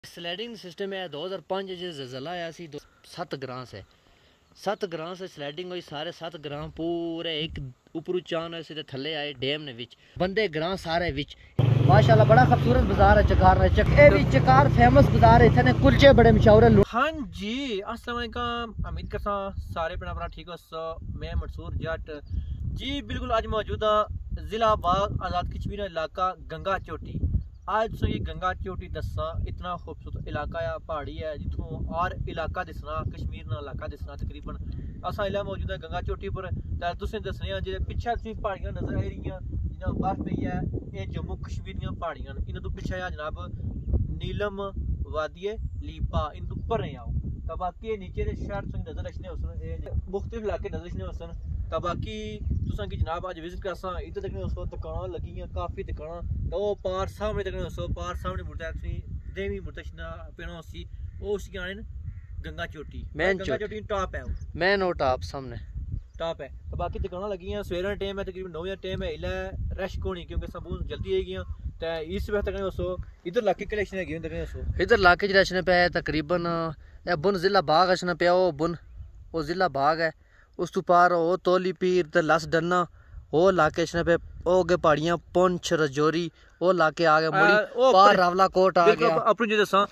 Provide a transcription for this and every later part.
Sliding system है 2005 ज़लज़ला आया सी 7 ग्रां से 7 ग्रां से स्लाइडिंग हुई सारे 7 ग्रां पूरे एक ऊपर चान से थले आए डैम ने विच बंदे ग्रां सारे विच माशाल्लाह बड़ा खूबसूरत बाजार है चकार है भी चकार फेमस बाजार है इतने कुलचे बड़े मशहूर है। हाँ जी अस्सलाम वालेकुम उम्मीद करता सारे भरा ठीक हो। मैं मंसूर जट जी बिल्कुल आज मौजूदा जिला बाग आज़ाद कश्मीर इलाका गंगा चोटी आज तो ये गंगा चोटी दसा इतना खूबसूरत इलाका है पहाड़ी है जितों और इलाका दिसना कश्मीर ना इलाका दिसना तकरीबन असा इला मौजूद है गंगा चोटी पर तुसें दसने जे पिछे तुसें पहाड़ियां नजर आ रही जिन्ना बर्फ पई है ये जम्मू कश्मीर दी पहाड़ियां इन्हां तो पिछे जनाब नीलम वादिये लीपा इन तो ऊपर नहीं आओ तो बाकी नीचे दे शहर तुसें नजर रखने होसन मुख्तलिफ इलाके नजर रखने होसन तो बाकी तुसां की जनाब आज विजिट करसा इधर तक उसको दुकानां लगी काफ़ी दुकानां तो पार सामने तक उसको पार सामने मुड़ता देवी मुर्तशना पेना उसी वो उसकी आने गंगा चोटी गंगा चोटी टॉप है मेन वो टॉप सामने टॉप है तो बाकी दुकानां लगी सवेरे टाइम है तकरीबन 9 टाइम है इला रश कोनी क्योंकि सब जल्दी आई गई तो इस वक्त तक उसको इधर इलाके कलेक्शन है इधर इलाके च रचने पे तकरीबन बुन जिला बाग अचना पे बुन वो जिला बाग है उस तो पार वो तोली पीर ते लस डन्ना वो इलाके पे वो अगे पहाड़ियां पुंछ रजौरी वो इलाके आ गए मुड़ी पार रावला कोट आ गया अपनी जो दसा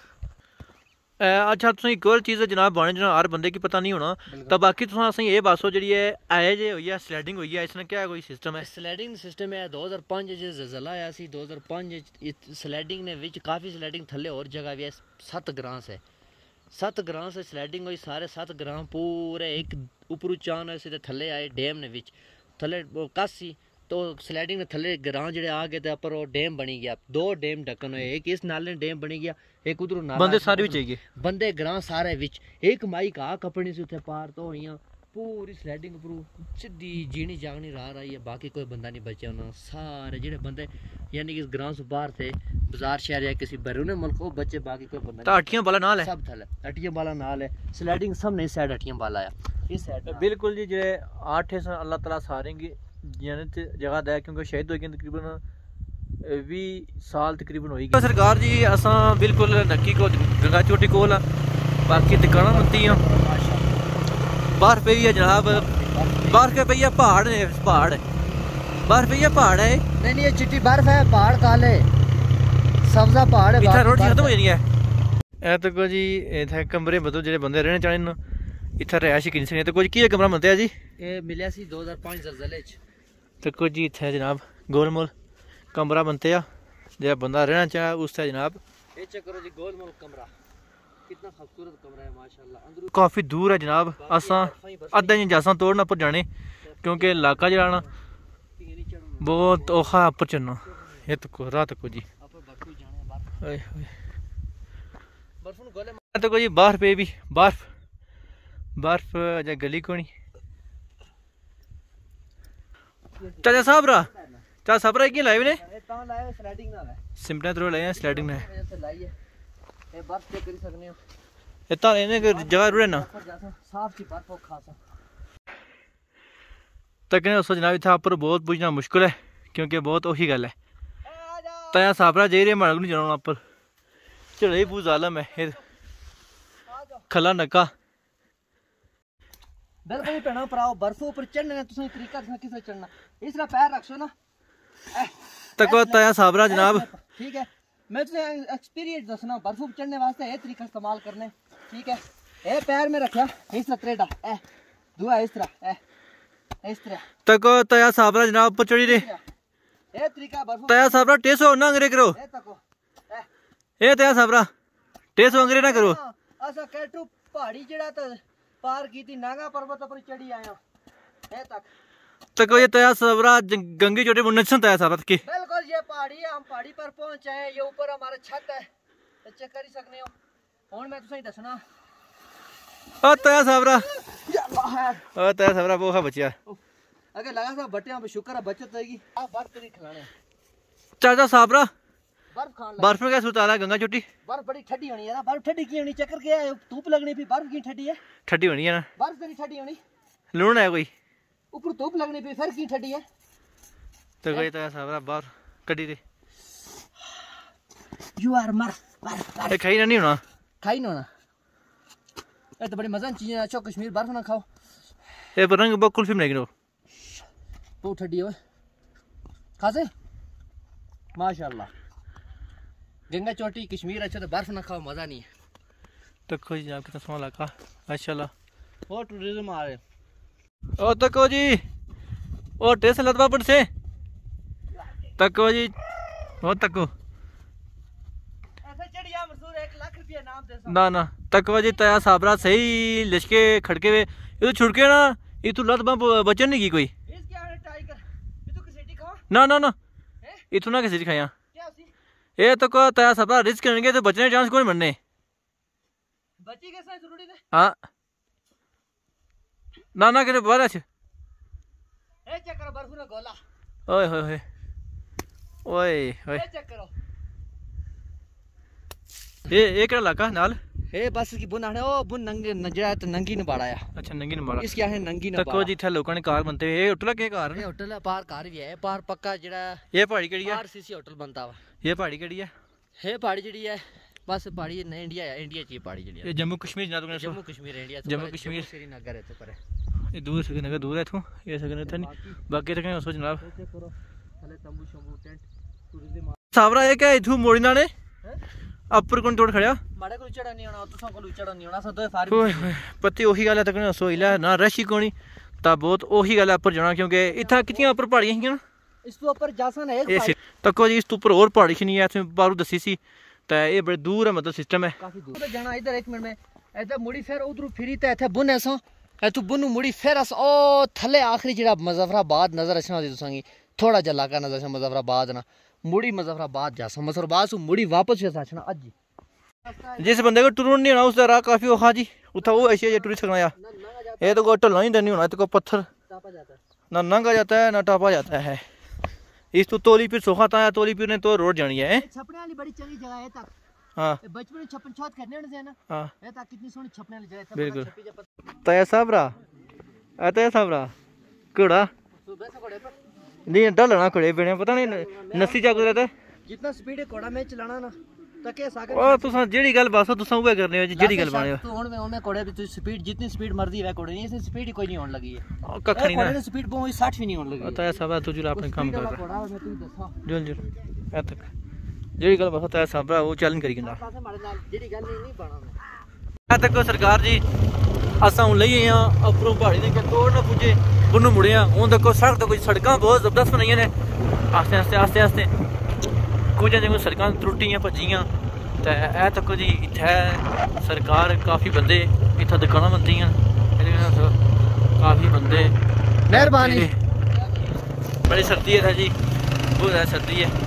अच्छा तुम एक और चीज़ जनाब बाने जना हर बंदे की पता नहीं होना तो बाकी तुम ये बसो जी आए जे हुई है स्लाइडिंग हुई है इसने क्या कोई सिस्टम है स्लाइडिंग सिस्टम है 2005 ज़लज़ला आया सी 2005 स्लाइडिंग ने विच काफ़ी स्लाइडिंग थले और जगह भी है 7 ग्रां से 7 ग्रां से स्लाइडिंग हुई सारे 7 ग्रां पूरे एक ऊपर चान से थले आए डैम ने विच थले कासी तो स्लाइडिंग ने थले ग्रां जेड़े आ गए ऊपर वो डैम बनी गया 2 डैम ढक्कन हुए एक इस नाले डैम बनी गया एक उधर नाला बंदे सारे विच चाहिए बंदे ग्रां सारे विच एक माई का कपड़ी से उथे पार तो हुई पूरी स्लाइडिंग ऊपर सीधी जीनी जागनी राह रही है बाकी कोई बंदा नहीं बचा उन्होंने सारे जेड़े बंदे यानी कि इस ग्रां से बाहर थे बाजार शहर या किसी बैरूने मुल्क को बच्चे बाकी कोई बंदा अटियां वाला नाल है सब थल अटियां वाला नाल है स्लाइडिंग सब नहीं साइड अटियां वाला है इस साइड बिल्कुल जी जे 8 अल्लाह ताला सारे की जन्नत जगह दे क्योंकि शहीद होई तकरीबन 20 साल तकरीबन होई गई सरकार जी असा बिल्कुल नक्की को गंगा चोटी कोल बाकी दुकाना बनती बर्फ पई है जनाब बर्फ के पई है पहाड़ ने पहाड़ बर्फ पई है पहाड़ है नहीं ये चिट्टी बर्फ है पहाड़ काले सब्जा पहाड़ है इतना रोटी खत्म हो जानी है ए तो को जी इथे कमरे मतलब जेडे बंदे रहने चाहने इथे रहायश की नहीं तो कुछ की कमरा बनता है जी ये मिलिया सी 2005 ज़लज़ले च तो कुछ जी इथे जनाब गोलमोल कमरा बनते हैं जो बंदा रहना चाहे उससे जनाब ये चेक करो जी गोलमोल कमरा कितना खूबसूरत कमरा है माशाल्लाह अंदर काफ़ी दूर है जनाब असा अद्धा इंच जासा तोड़ना पर जाने क्योंकि इलाका जरा बहुत औखा उपर चढ़ना ये तो रात को जी तो कोई बाहर पे भी बर्फ बर्फ अजा गली को नहीं चाचा साहब रा चाचा साहब रा की लाइव ने सिंपल थ्रो लाए स्लाइडिंग ने ये बर्फ चेक कर सकने हो इतना लेने की जगह रुड़े ना साफ सी बर्फ खासा तकने उसको जनाब इतना ऊपर बहुत पूछना मुश्किल है क्योंकि बहुत औखी गल है तया साफरा जाई रही माड़क नहीं जाना उपर चढ़ाई बहुत आलम है खला नक्का बिल्कुल ही भैनों भराओ बर्फ ऊपर चढ़ने तुसें तरीका दसना किस चढ़ना इस तरह पैर रखो ना तको तया साफरा जनाब ठीक है मैं तुझे एक्सपीरियंस दसना बर्फ ऊपर चढ़ने वास्ते ये तरीका इस्तेमाल करने ठीक है ए पैर में रखा इस तरह त्रेडा ए दुआ इस तरह ए इस तरह तको तया साफरा जनाब ऊपर चढ़ी रे ए तरीका बर्फ तया साफरा टेसो ना अंग्रेज करो ए तको ए तया साफरा टेसो अंग्रेज ना करो असा कैटू पहाड़ी जेड़ा तो पार की थी नागा पर्वत पर चढ़ी आया ए तक ये तया साफरा गंगे चोटी मुन्नसन तया साफरा की बिल्कुल ये पहाड़ी है हम पहाड़ी पर पहुंच आए ये ऊपर हमारा छत है तो चेक कर ही सकने हो हुन मैं तुसें दसना ओ तया साफरा ओ तया साफरा बोखा बचिया अगर लगा सा बटियां पे शुक्र है बचत होगी आ बर्फ नहीं खिलाने चाचा साफरा बर्फ खान बर्फ में क्या सूरत हाल है गंगा चोटी बर्फ बड़ी ठंडी होनी है ना बर्फ ठंडी की होनी चक्कर क्या है धूप लगनी भी बर्फ की ठंडी है ठंडी होनी है ना बर्फ तेरी ठंडी होनी लूण है कोई ऊपर धूप लगनी भी फिर की ठंडी है तो कोई तो साफरा बाहर कड़ी रे यू आर मर मर खाई ना नहीं होना खाई ना ए तो बड़ी मजा चीजें अच्छा कश्मीर बर्फ ना खाओ ए पर रंग बकुल फिल्म नहीं बहुत ठंडी है खासे माशाल्लाह गंगा चोटी कश्मीर अच्छा तो बर्फ ना खाओ मजा नहीं है। तो कोई जी आपके तस्मा इलाका माशाल्लाह और टूरिज्म आ रहे ओ तको जी ओ टेस्ट लतवा पड़ से तको जी ओ तको ऐसा चढ़िया मजदूर 1 लाख रुपया नाम दे ना ना तको जी तया साबरा सही लिशके खड़के वे ये तो छुड़के ना ये तो लत बचन नहीं की कोई इसके आने टाइगर ये तो किसी खाओ ना ना ना ये तो ना किसी खाया क्या सी ये तो को तया साबरा रिस्क करेंगे तो बचने चांस कौन बनने बची कैसा है जरूरी है हाँ ना ना करे बारा छ ए चेक करो बर्फ ना गोला ओए होए होए ओए होए ए चेक करो ये केड़ा इलाका नाल ए बस की बुन आने ओ बुन नंगे नजरा तो नंगी ने बाड़ाया अच्छा नंगी ने मारा इसके आने नंगी ने तको जी थे लोगों ने कार बनते ये होटल के कार ये होटल है पार कार भी है पार पक्का जेड़ा ये पहाड़ी केड़ी है आरसीसी होटल बनता वा ये पहाड़ी केड़ी है पहाड़ी जेड़ी है बस पहाड़ी नहीं इंडिया है इंडिया ची पहाड़ी जेड़ी ये जम्मू कश्मीर ना तो जम्मू कश्मीर इंडिया जम्मू कश्मीर श्रीनगर है तो पर ये दूर श्रीनगर दूर है इथों ये श्रीनगर थे नहीं बाकी तो कहीं सो जनाब चेक करो थले तंबू शंबू टेंट टूरिज्म साबरा ये क्या इथों मोड़ी नाने अपर कौन तोड़ खड़या माड़े को चढ़ा नहीं होना तुसा को चढ़ा नहीं होना सदो फार ओए होए पत्ती ओही गल है तक सो इला ना रश ही कोनी ता बहुत ओही गल है ऊपर जाना क्योंकि इथा कितनी ऊपर पहाड़ियां हियां ना इस तो ऊपर जासन है ये तको जी इस तो ऊपर और पहाड़ी नहीं है इसमें बारू दसी सी ता ये बड़े दूर है मतलब सिस्टम है काफी दूर जाना इधर 1 मिनट में ऐसे मुड़ी फिर उधर फिरी ते इथे बुन ऐसा ए तू बुन मुड़ी फिर अस ओ थले आखिरी जेड़ा मुजफ्फराबाद नजर आछना दी तुसांगी थोड़ा जा इलाका नजर आछना मुजफ्फराबाद ना मुड़ी मुजफ्फराबाद जासा मुजफ्फराबाद से मुड़ी वापस आछना आज जिस बंदे को टूर नहीं होना उसका राह काफी औखा जी उठा वो ऐसे टूरी सकना या ये तो कोई ढलना ही नहीं होना तो कोई पत्थर ना नंगा जाता है ना टापा जाता है इस तो तोली फिर सोखा था तोली फिर ने तो रोड जानी है छपने वाली बड़ी चंगी जगह है तक हां बचपन में छपन छत करने से ना हां ये तक कितनी सोहनी छपने वाली जगह है बिल्कुल तया साबरा तया साबरा कोड़ा सुबह से कोड़े पर नहीं ढलना कोड़े बिना पता नहीं नसी जा गुजरता जितना स्पीड है कोड़ा में चलाना ना तके सागर ओ तुसा जेडी गल बस तुसा उवे करने हो जेडी गल बाने तू हुन में कोड़े भी तू स्पीड जितनी स्पीड मर्जी है कोड़े नहीं इसमें स्पीड ही कोई नहीं होने लगी है कख नहीं ना कोड़े स्पीड बहुत 60 भी नहीं होने लगी तया साबरा तू जुला अपने काम कर रहा कोड़ा मैं तू दसा जुल जुल ए तक जेडी गल बस तया साबरा वो चैलेंज करी गंदा पासे मारे नाल जेडी गल नहीं बाना मैं ए तक सरकार जी असा हूं लई आ अपरों पहाड़ी ने के तोड़ ना पुजे बुनु मुड़िया हूं देखो सड़क तो कोई सड़कां बहुत जबरदस्त बनाई ने आस्ते आस्ते आस्ते आस्ते कुछ जगह सड़कां त्रुटियां भजियां ते ए तक जी इत्थे सरकार काफी बंदे इत्थे दुकानां बनदियां काफी बंदे मेहरबानी बड़ी सर्दी है जी बहुत ज़्यादा सर्दी है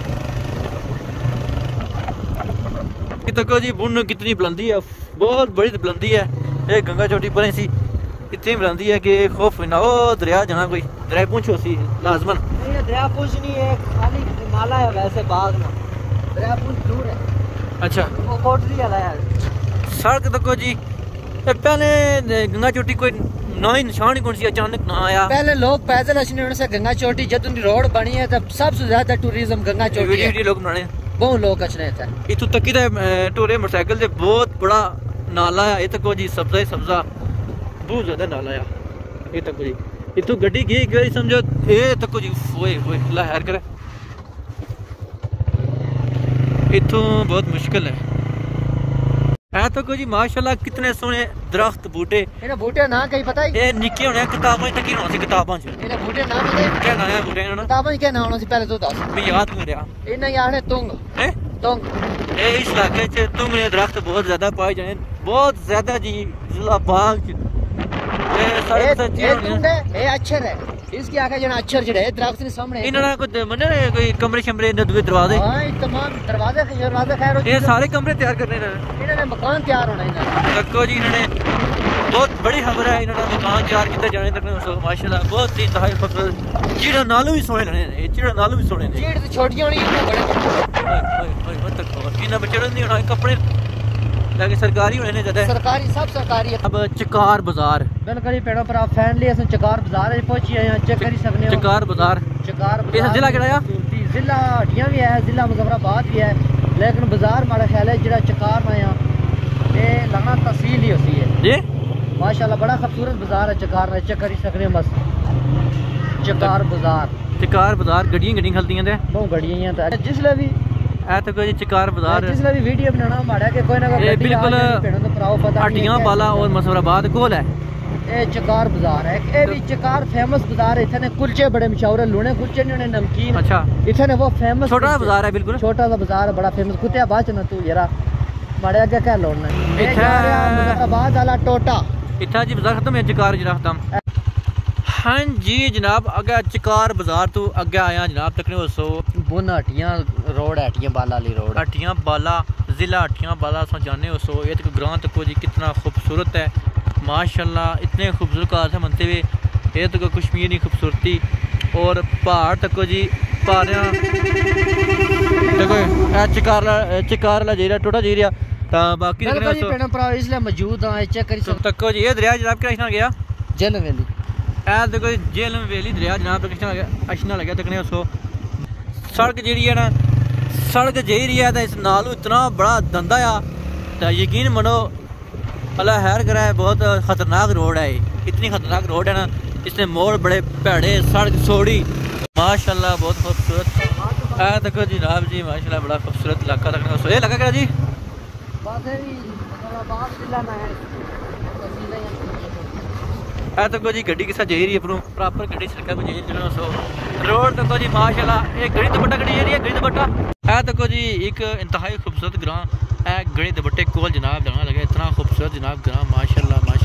तक जी बुन कितनी बुलंदी है बहुत बड़ी बुलंदी है ये गंगा चोटी पर सी इतनी बुलंदी है कि खौफ ना ओ दरिया जाना कोई दरिया पूछो सी लाजमन ये दरिया पूछ नहीं है खाली नाला है वैसे बाग में दरिया पूछ दूर है अच्छा वो कोटरी वाला है सड़क तक जी पहले गंगा चोटी कोई ना ही निशान ही कौन सी अचानक ना आया पहले लोग पैदल अचने होने से गंगा चोटी जब उनकी रोड बनी है तब सबसे ज्यादा टूरिज्म गंगा चोटी है वीडियो लोग बनाने बहुत लोग अचने थे इतु तकी दा टोरे मोटरसाइकिल से बहुत बड़ा नाला है ये तक जी सब्जा सब्जा बहुत ज्यादा नाला है ये तक जी इतु गड्डी गई एक बार समझो ये तक जी ओए ओए लहर करे इतों बहुत मुश्किल है ऐ तो जी माशाल्लाह कितने सोहने दरख्त बूटे इन्हें बूटे ना कहीं पता है ये निक्के होने किताबां तक ही होने किताबां च इन्हें बूटे ना पता है क्या नाम है बूटे ना किताबां क्या नाम होना सी पहले तो दस मैं याद नहीं रहा इन्हें यार तुंग हैं तुंग ये इस इलाके च तुंगने दरख्त बहुत ज्यादा पाए जाने बहुत ज्यादा जी जिला बाग च ये अक्षर है इसकी आगे जना अक्षर जड़े दरख्त ने सामने इन्होंने कोई मने कोई कमरे शमरे दुए दरवाजे हां तमाम दरवाजे खैर ये सारे कमरे तैयार करने इन्होंने मकान तैयार होना इन्होंने देखो जी इन्होंने बहुत बड़ी खबर है इन्होंने मकान तैयार किया जाने तक माशाल्लाह बहुत ही इंतहाई फखर चिड़ा नालू भी सोने ने चिड़ा नालू भी सोने ने चिड़ तो छोटियां होनी इतने बड़े ओए तक इन्ना बचड़ नहीं होना कपड़े लेकिन सरकारी होने ने ज्यादा सरकारी सब सरकारी है अब चकार बाजार बिल्कुल पेड़ों पर आप फैमिली अस चकार बाजार पहुंची है चेक कर सकते हो चकार बाजार चकार ये जिला केड़ा है जिला हड्डियां भी है जिला मुजफ्फराबाद भी है लेकिन बाजार माड़ा ख्याल है जरा चकार ना यहाँ ये लाना तहसील ही होती है जी। माशाल्लाह बड़ा खूबसूरत बाजार है चकार ना, चेक करी सकने बस चकार बाजार गड्डियां खलदियां ते बहुत गड्डियां ते जिसले भी ऐ तो कोई चकार बाजार जिसले भी वीडियो बनाना माड़ा के कोई ना कोई ये बिल्कुल पता हड्डियां वाला और मसफराबाद कोल है। ये चकार बाजार है, ये भी चकार फेमस बाजार है। इतने कुलचे बड़े मशहूर है, लूने कुलचे नहीं होने नमकीन। अच्छा इतने वो फेमस छोटा बाजार है, बिल्कुल छोटा सा बाजार है, बड़ा फेमस। कुत्ते बाद ना तू यारा माड़े आगे क्या लोड़ना मुजफ्फराबाद वाला टोटा इतना जी बाजार खत्म है, चकार जरा खत्म। हाँ जी जनाब, अगे चकार बाजार तो अगे आया जनाब तकने सो बुन हट्टियां रोड है, हट्टियां बाला वाली रोड, हट्टियां बाला जिला हट्टियां बाला सो जाने हो सो। ये तक ग्रां तक जी कितना खूबसूरत है माशाल्लाह, इतने खूबसूरत कार से मनते हुए ये तक कश्मीर की खूबसूरती और पहाड़ तक जी पहाड़ देखो चकार ला जेरिया टोटा जेरिया ता बाकी इसलिए मौजूद हां चेक करी सकते तक जी। ये दरिया जनाब क्या गया जेल वेली ऐ देखो जेलम वेली दरिया जनाब अशना लगे तकने सो। सड़क जी है ना, सड़क जी है तो इस नालू इतना बड़ा धंधा आ तो यकीन मनो अल्लाह खैर करे। बहुत खतरनाक रोड है, इतनी खतरनाक रोड है ना, इसने मोड़ बड़े भैड़े, सड़क सोड़ी माशाल्लाह बहुत खूबसूरत। ऐ देखो जनाब जी माशाल्लाह बड़ा खूबसूरत इलाका तकने सो। ये लगा क्या जी ऐ तक जी गड्डी किसा जा रही है प्रॉपर गड्डी सड़क पर जा रही सो। रोड तक जी माशाल्लाह एक गड़ी दुपट्टा गड्डी जा रही है, गड़ी दुपट्टा ऐ तक जी एक इंतहाई खूबसूरत ग्रां है गड़ी दुपट्टे कोल जनाब जाना लगे। इतना खूबसूरत जनाब ग्रां माशाल्लाह।